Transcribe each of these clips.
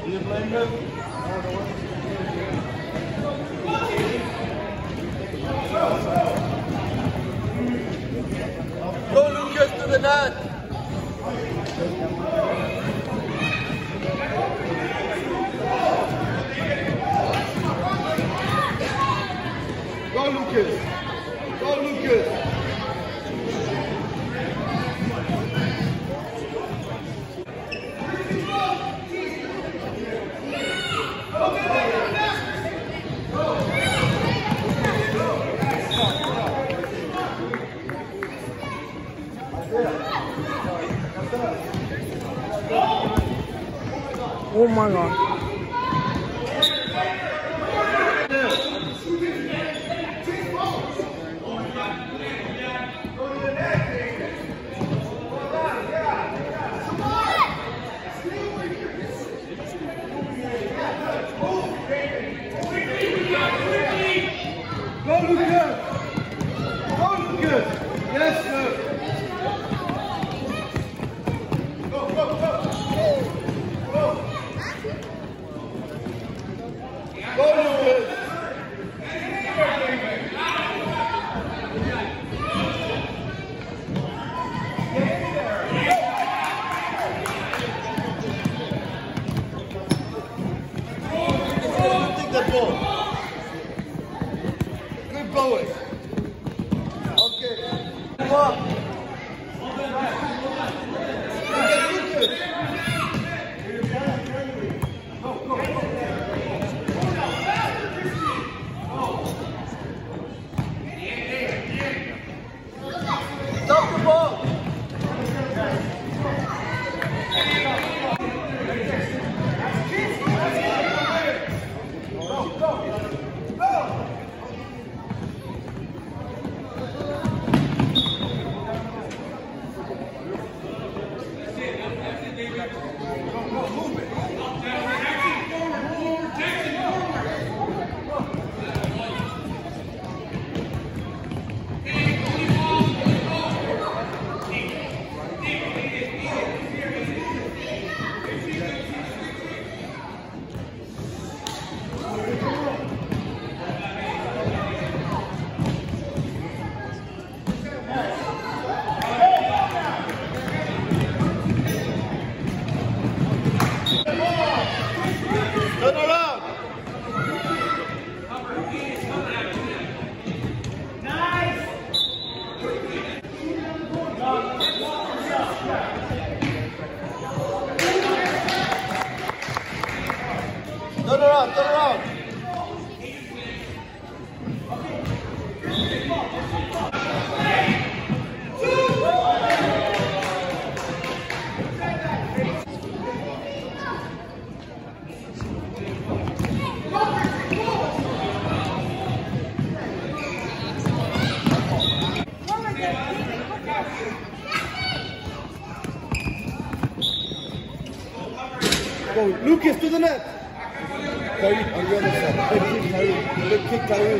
You playing good? Go Lucas to the net! Go Lucas! Go Lucas! Oh my God. Go Lucas! Go Lucas! Yes sir! Go, go, go! Go! Go Lucas! Take that ball. Good bowling. Okay. Come on. Lucas. Go, go, go. Stop the ball. Turn around. Nice. Turn around, turn around. Go, Lucas to the net. Kyrie, on the other side. Good kick, Kyrie. Good kick, Kyrie.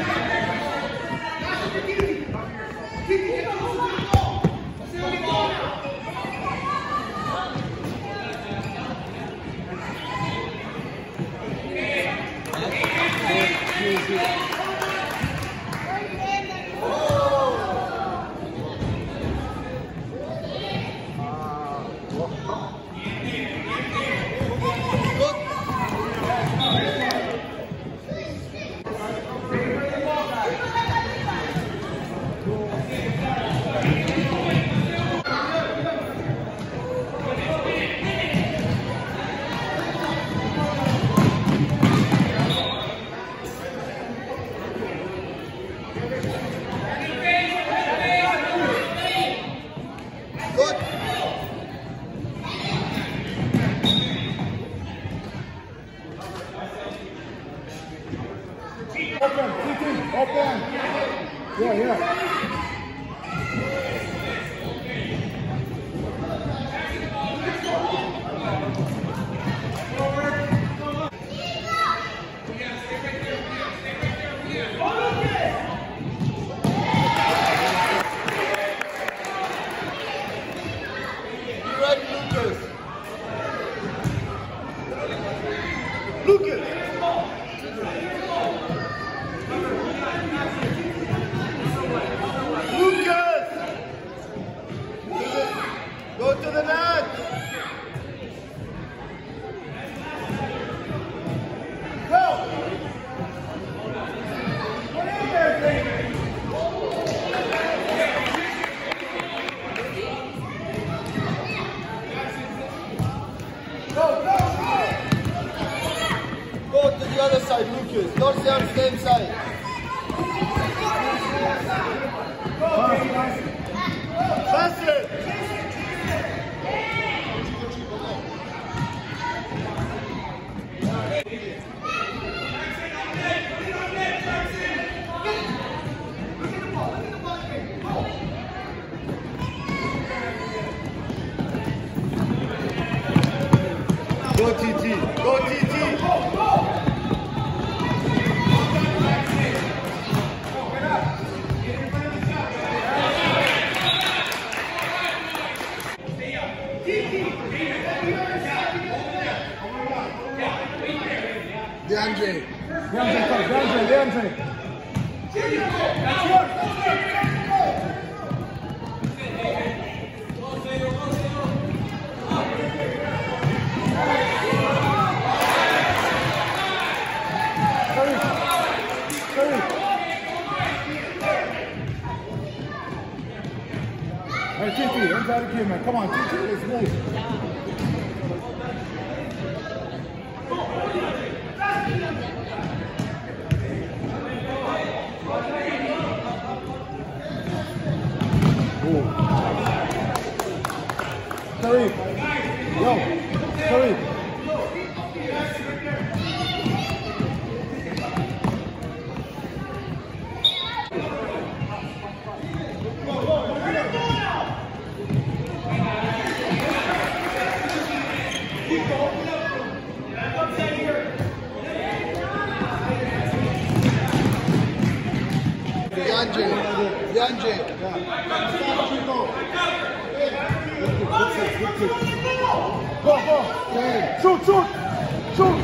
Open, open. Yeah, yeah. Right, Lucas. Go to the other side, Lucas. Don't stay on the same side. Pass it. Go TT. Go TT. DeAndre. Hey, TT, inside the kid, man. Come on, TT, let's move. Curry. Yo, Curry. DeAndre. Go. Shoot. Shoot.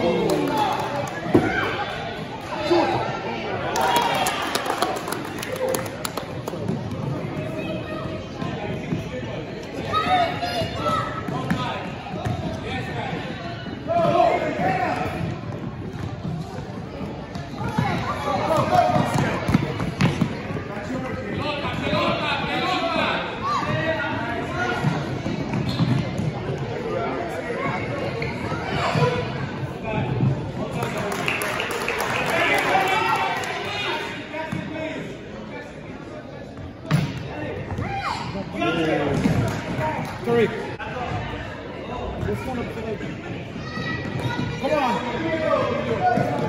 Curry. This one up today. Come on.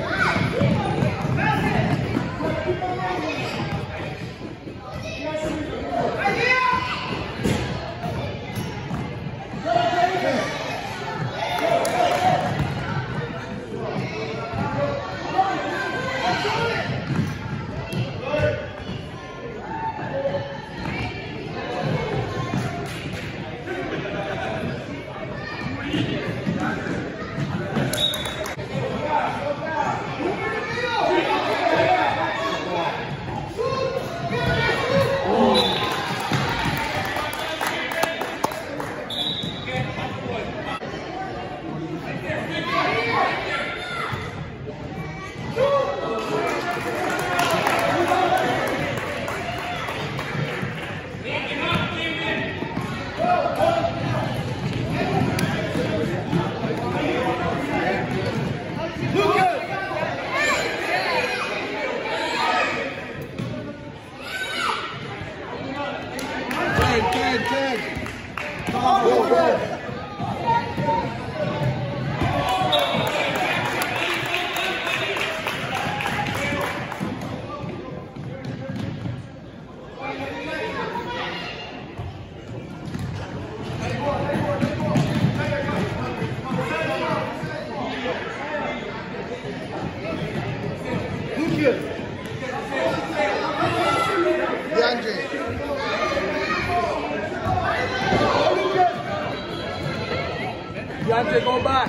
DeAndre, go back.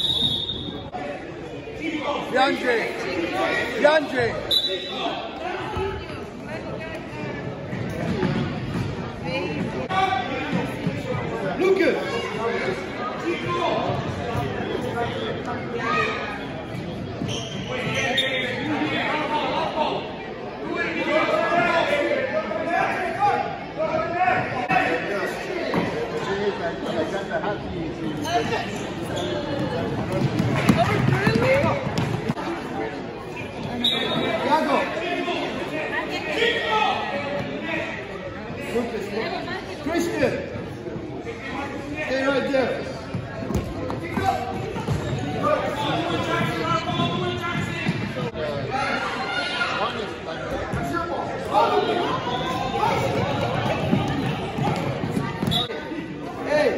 DeAndre. Lucas. Christian, stay right there. Hey.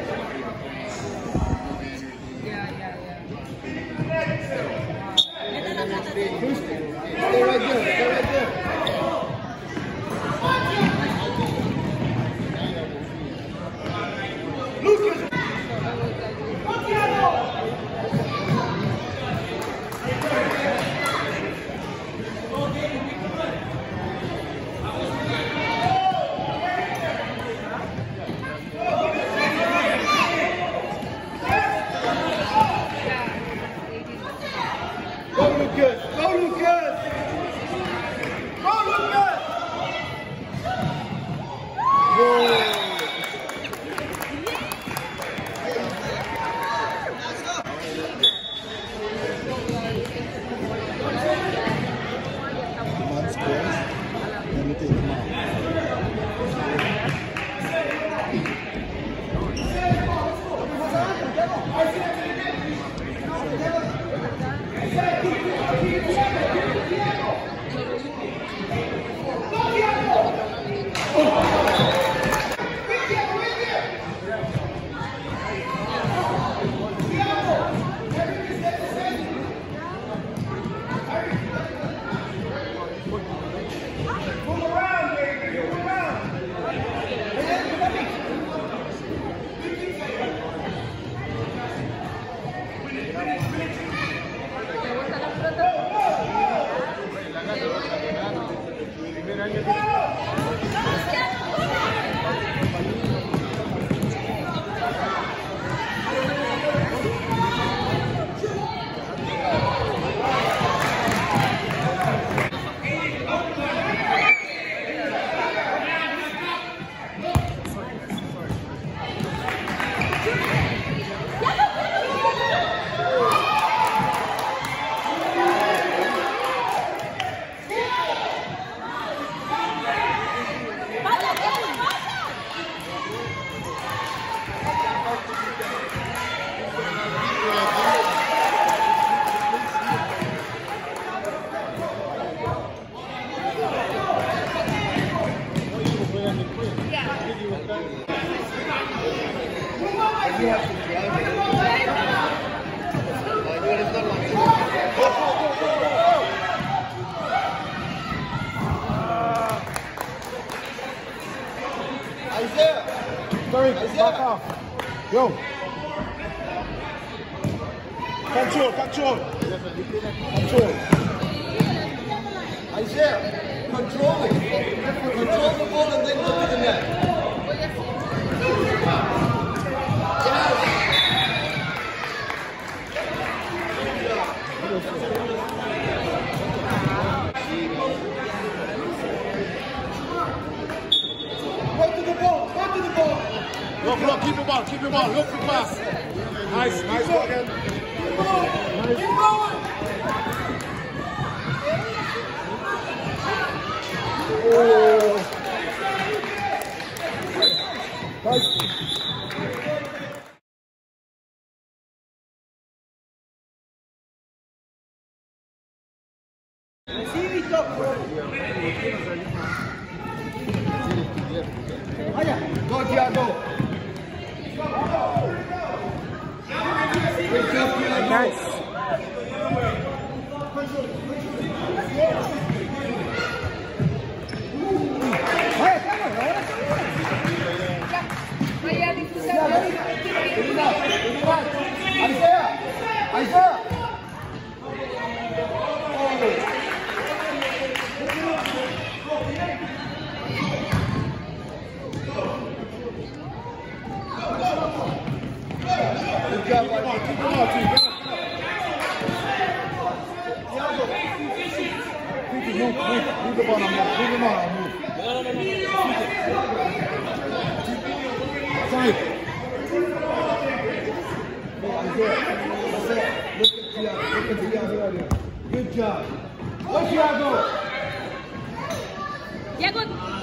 Christian, stay right there. Stay right there. Go Lucas! Go Lucas! Go Lucas! Go! Sorry, back off. Yo. Control, control. Control. Isaiah, control it. Control the ball and then go to the net. Go to the ball. Go to the ball. Look, keep the ball, keep the ball. Look for pass. Nice, nice ball again. Keep going. Keep going. Oh. Nice. Go, Thiago. Nice. Isaiah. Good job, Keep the ball, team. Move the ball and move. Move the ball and move. Sorry. That's it. Look at Thiago. Look at Thiago earlier. Good job. Go, Thiago. Thiago.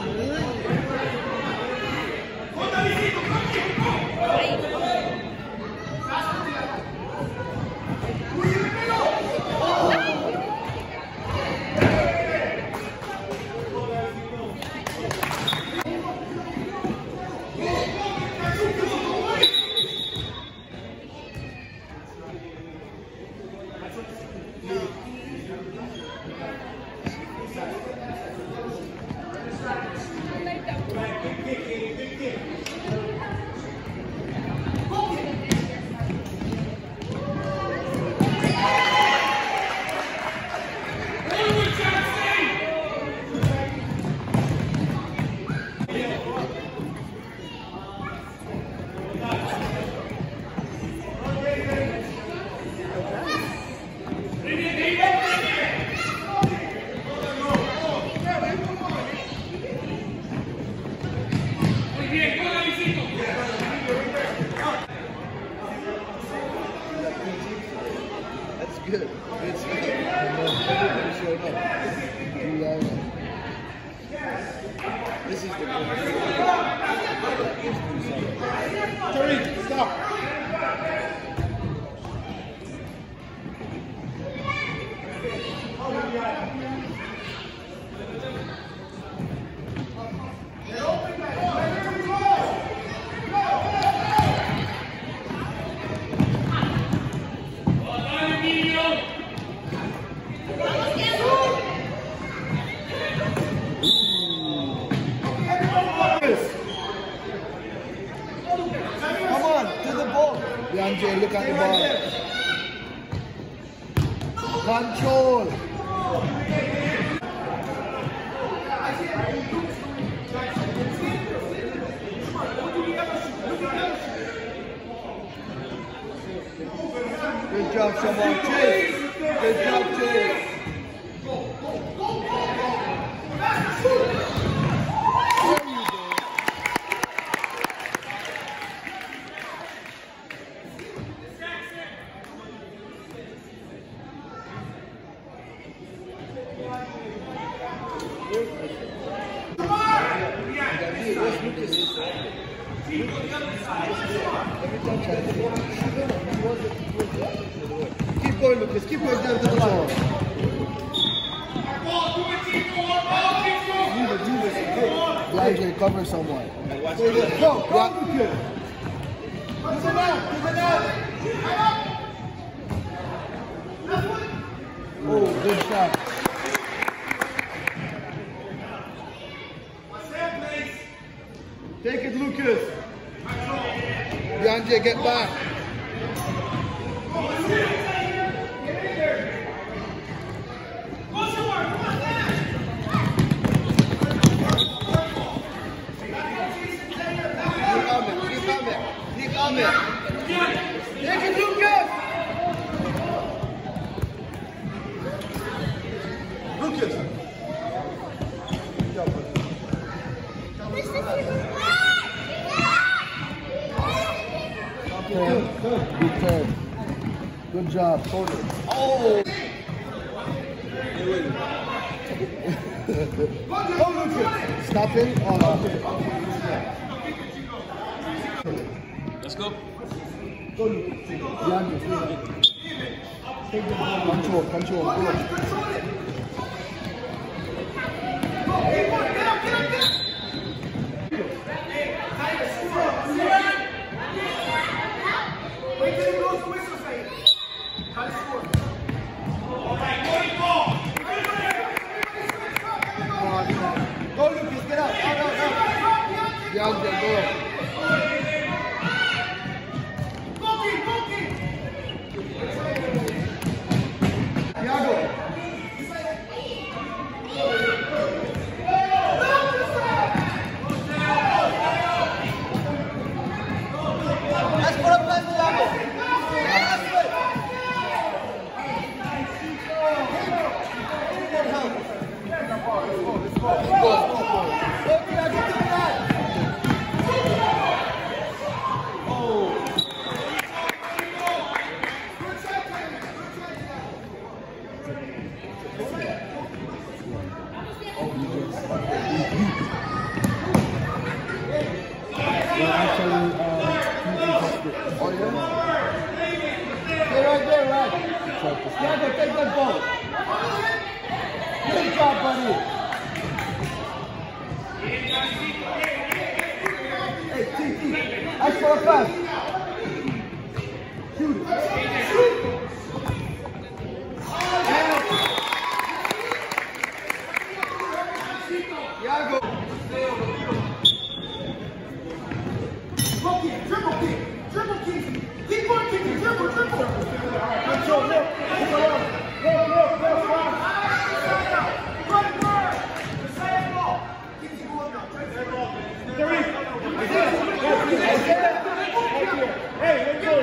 Good. Good stuff. Everybody showed up. This is the Tariq, stop. DeAndre, look at the ball. Control. Good job, someone. Chase. Good job, Chase. Keep going, Lucas. Keep going down to the ball. DeAndre, cover someone. Go, Lucas. Oh, good shot. Take it, Lucas. DeAndre, get back. Take it, Lucas. Lucas. Good. Good job, Cody. Oh! Stop it. Let's go. Control. Go. Go, Lucas, get out. DeAndre, go. Thiago. for a pass. Shoot it. Iago. Dribble kick. Keep on kicking. Dribble. Control, look. Hey, let's go.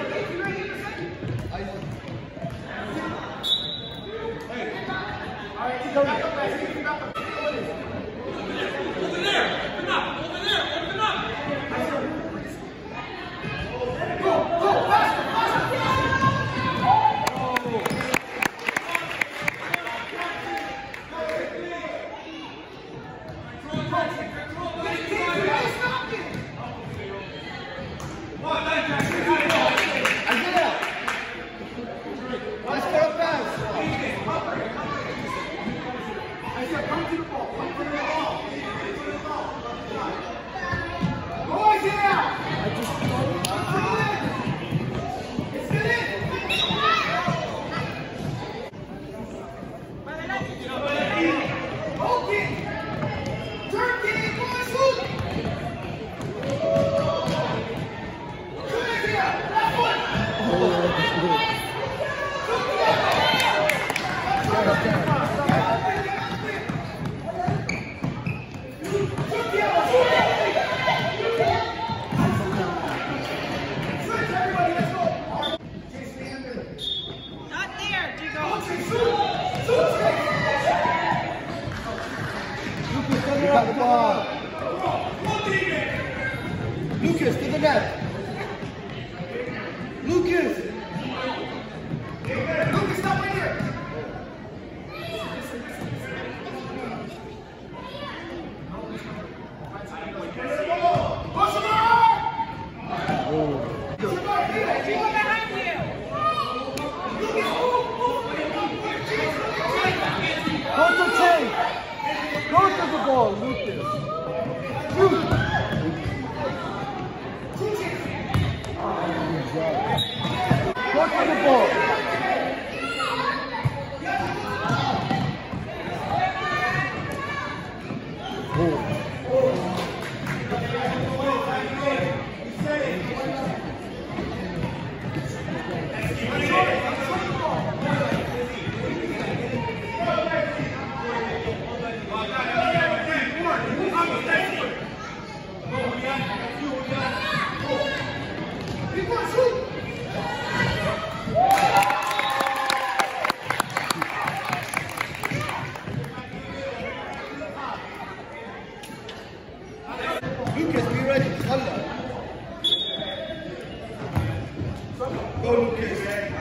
Got the ball. Lucas to the net. Lucas, stop right here. Go to change. Go to the ball, Lucas. Shoot. Go to the ball. Lucas, be ready. Go, Lucas.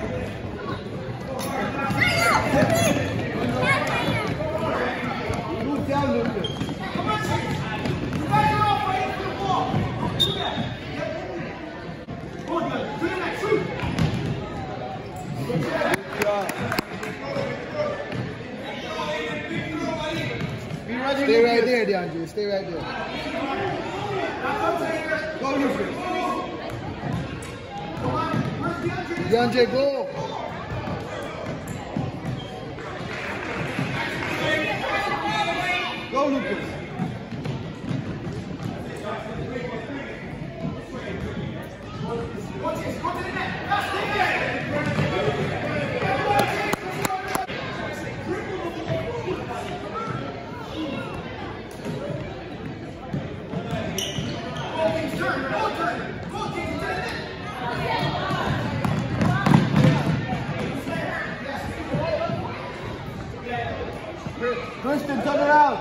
Move down, Lucas. Stay right there, DeAndre. Stay right there. Go, Lucas. DeAndre, go. Go, Lucas. Kristen, turn around.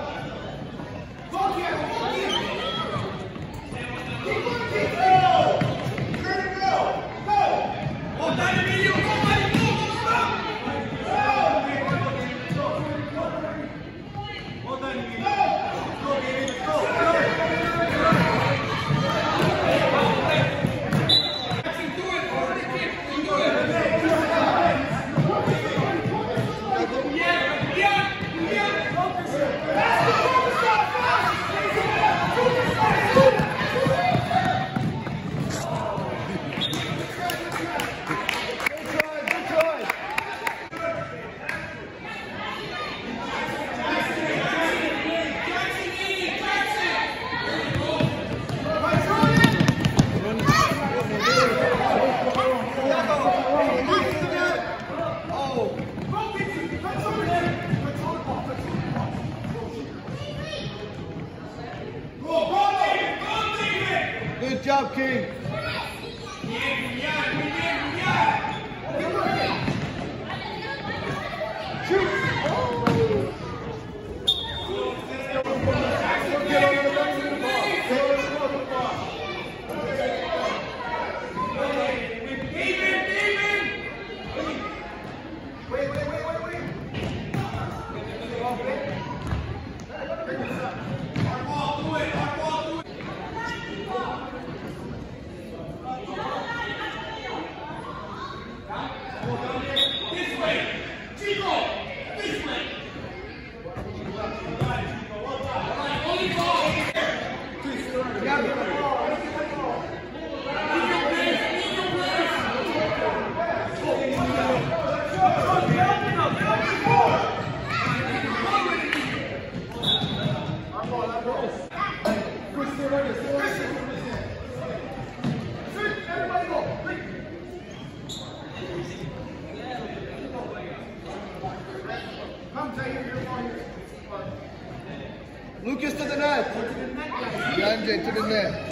Lucas to the net. Yanje to the net.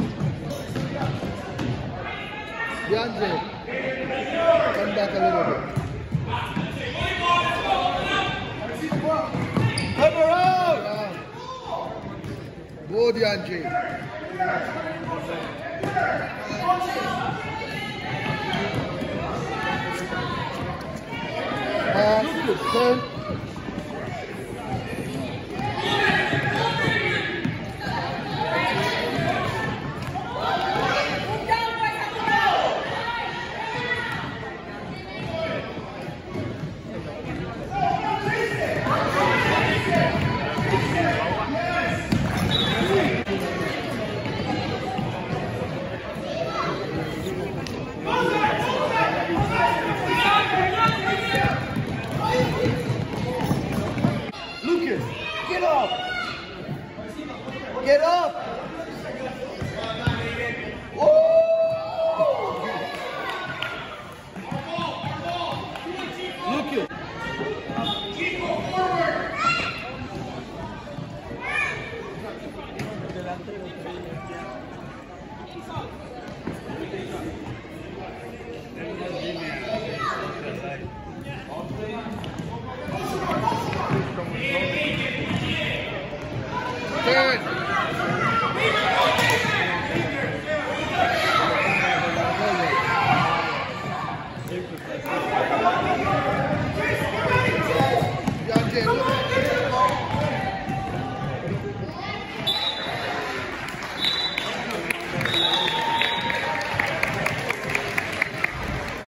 Yanje. Come back a little bit. Come around. Go Yanje. Lucas, turn. Lucas, get up! Get up! Oh! Lucas! Good.